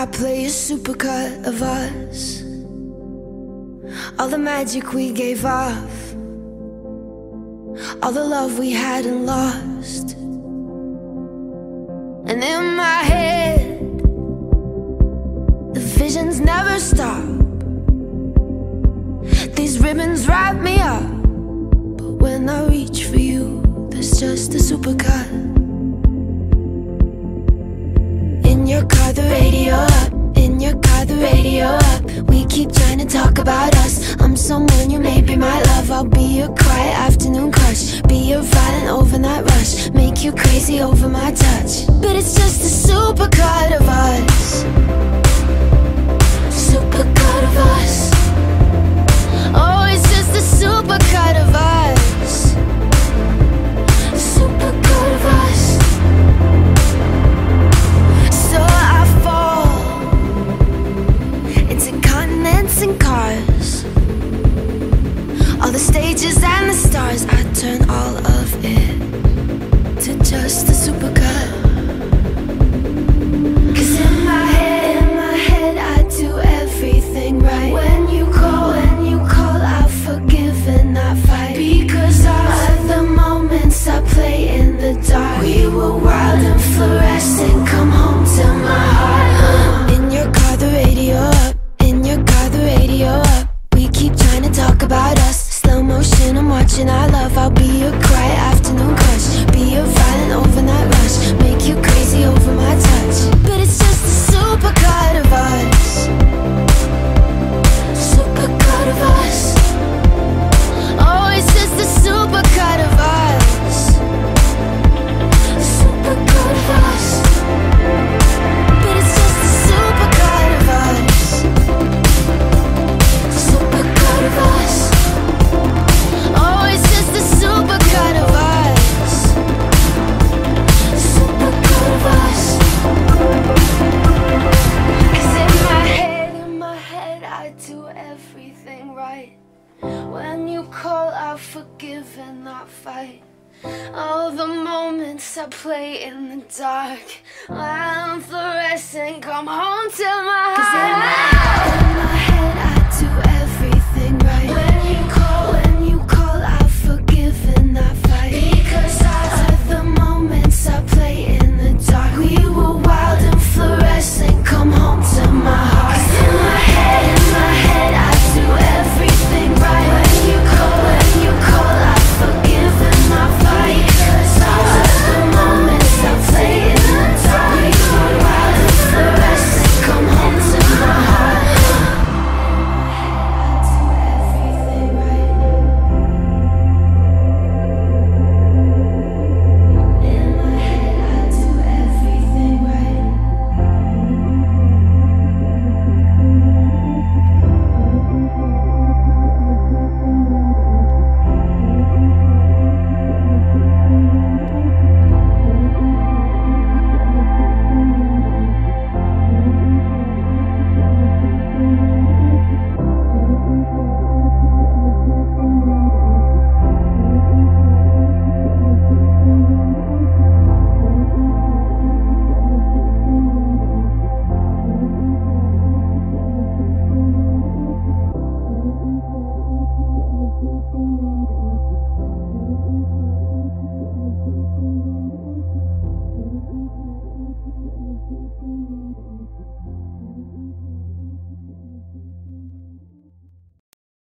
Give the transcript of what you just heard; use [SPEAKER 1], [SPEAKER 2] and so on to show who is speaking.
[SPEAKER 1] I play a supercut of us, all the magic we gave off, all the love we hadn't lost. And in my head, the visions never stop. These ribbons wrap me up, but when I reach for you, there's just a supercut. In your car, the radio up. In your car, the radio up. We keep trying to talk about us. I'm someone you may be my love. I'll be your quiet afternoon crush, be your violent overnight rush, make you crazy over my touch. But it's just a supercut of us, supercut of us. Oh, it's just a supercut of us, supercut of us. So I fall into continents and cars, all the stages and the stars. I turn all of it to just a supercut. 'Cause in my head I do everything right. When you call, I forgive and I fight. Because of the moments I play in the dark, we were wild and fluorescent. Come home to my heart. In your car, the radio up. In your car, the radio up. We keep trying to talk about us. Slow motion, I'm watching our love. I'll be your quiet afternoon crush, be your violent overnight rush, make you crazy over my touch. But it's just a supercut of us, supercut of us. Oh, it's just a supercut of us, supercut of us. But it's just a supercut of us, supercut of us. Oh, it's just a supercut of us, supercut of us. 'Cause in my head I do everything right. When you call, I forgive and not fight. All the moments I play in the dark, I'm fluorescent. Come home to my heart.